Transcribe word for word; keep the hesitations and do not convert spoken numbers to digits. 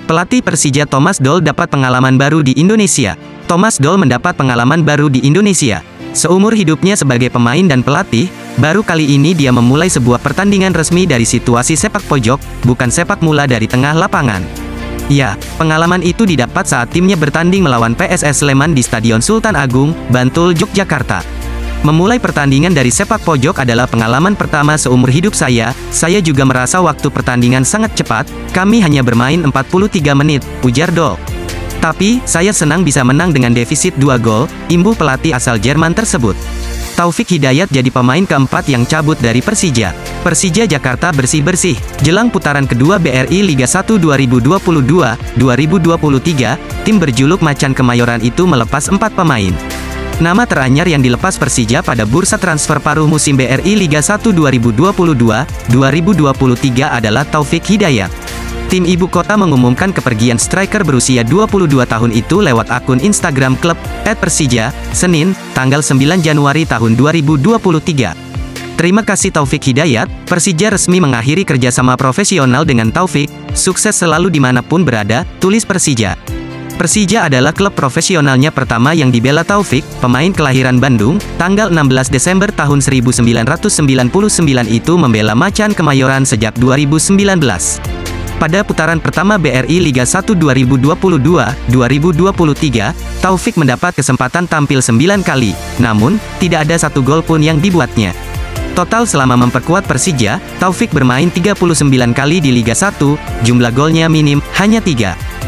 Pelatih Persija Thomas Doll dapat pengalaman baru di Indonesia. Thomas Doll mendapat pengalaman baru di Indonesia. Seumur hidupnya sebagai pemain dan pelatih, baru kali ini dia memulai sebuah pertandingan resmi dari situasi sepak pojok, bukan sepak mula dari tengah lapangan. Ya, pengalaman itu didapat saat timnya bertanding melawan P S S Sleman di Stadion Sultan Agung, Bantul, Yogyakarta. Memulai pertandingan dari sepak pojok adalah pengalaman pertama seumur hidup saya. Saya juga merasa waktu pertandingan sangat cepat. Kami hanya bermain empat puluh tiga menit, ujar Doll. Tapi, saya senang bisa menang dengan defisit dua gol, imbuh pelatih asal Jerman tersebut. Taufik Hidayat jadi pemain keempat yang cabut dari Persija. Persija Jakarta bersih-bersih. Jelang putaran kedua B R I Liga satu dua ribu dua puluh dua dua ribu dua puluh tiga, tim berjuluk Macan Kemayoran itu melepas empat pemain. Nama teranyar yang dilepas Persija pada bursa transfer paruh musim B R I Liga satu dua ribu dua puluh dua dua ribu dua puluh tiga adalah Taufik Hidayat. Tim ibu kota mengumumkan kepergian striker berusia dua puluh dua tahun itu lewat akun Instagram klub, et persija, Senin, tanggal sembilan Januari tahun dua ribu dua puluh tiga. Terima kasih Taufik Hidayat, Persija resmi mengakhiri kerjasama profesional dengan Taufik, sukses selalu dimanapun berada, tulis Persija. Persija adalah klub profesionalnya pertama yang dibela Taufik, pemain kelahiran Bandung, tanggal enam belas Desember tahun seribu sembilan ratus sembilan puluh sembilan itu membela Macan Kemayoran sejak dua ribu sembilan belas. Pada putaran pertama B R I Liga satu dua ribu dua puluh dua dua ribu dua puluh tiga, Taufik mendapat kesempatan tampil sembilan kali, namun, tidak ada satu gol pun yang dibuatnya. Total selama memperkuat Persija, Taufik bermain tiga puluh sembilan kali di Liga satu, jumlah golnya minim, hanya tiga.